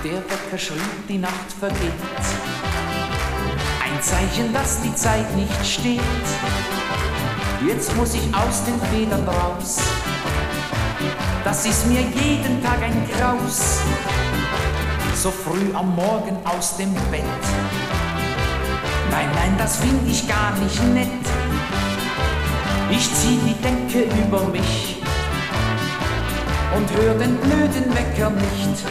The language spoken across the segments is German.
Der Wecker schrieb, die Nacht vergeht. Ein Zeichen, dass die Zeit nicht steht. Jetzt muss ich aus den Federn raus. Das ist mir jeden Tag ein Graus. So früh am Morgen aus dem Bett. Nein, nein, das find ich gar nicht nett. Ich zieh die Decke über mich und hör den blöden Wecker nicht.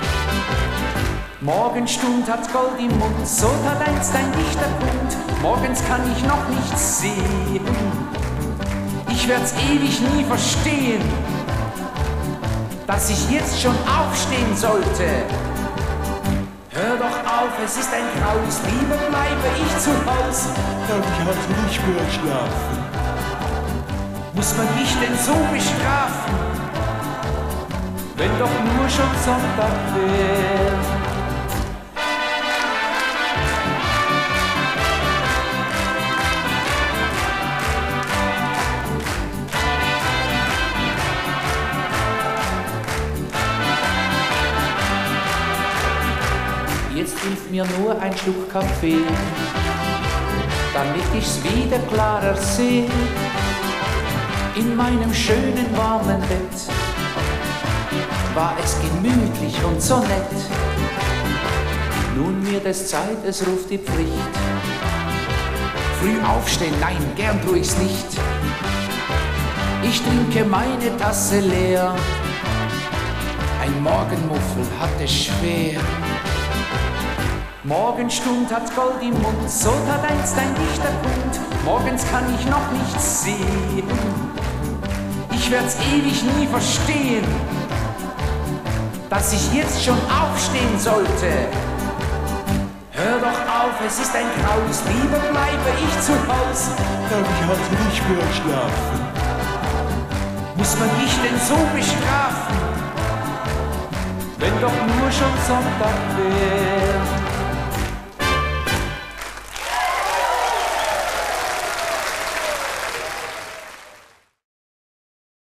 Morgenstund hat Gold im Mund, so tat einst ein dichter Kund. Morgens kann ich noch nichts sehen, ich werd's ewig nie verstehen, dass ich jetzt schon aufstehen sollte. Hör doch auf, es ist ein Graus, lieber bleibe ich zu Haus. Darf ich heute nicht mehr schlafen? Muss man mich denn so bestrafen, wenn doch nur schon Sonntag wär? Jetzt hilft mir nur ein Schluck Kaffee, damit ich's wieder klarer seh. In meinem schönen warmen Bett war es gemütlich und so nett. Nun wird es Zeit, es ruft die Pflicht. Früh aufstehen, nein, gern tu ich's nicht. Ich trinke meine Tasse leer. Ein Morgenmuffel hat es schwer. Morgenstund hat Gold im Mund, so tat einst ein dichter Kund. Morgens kann ich noch nichts sehen, ich werd's ewig nie verstehen, dass ich jetzt schon aufstehen sollte. Hör doch auf, es ist ein Graus, lieber bleibe ich zu Haus. Darf ich heute nicht mehr schlafen? Muss man mich denn so bestrafen, wenn doch nur schon Sonntag wär?